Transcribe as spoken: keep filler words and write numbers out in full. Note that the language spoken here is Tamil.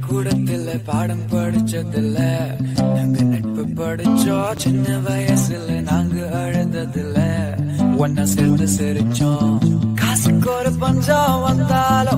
பள்ளிக்கூடத்துல பாடம் படிச்சதில்ல, நாங்க நட்பு படிச்சோம் சின்ன வயசுல, நாங்க அழுததில்ல, ஒன்னா சேர்ந்து சிரிச்சோம். காசுக்கு ஒரு பஞ்சம் வந்தாலும்